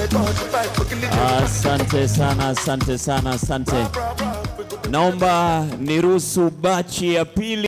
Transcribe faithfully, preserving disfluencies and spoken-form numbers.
Asante sana, asante sana, asante. Naomba niruhusu bachi ya pili.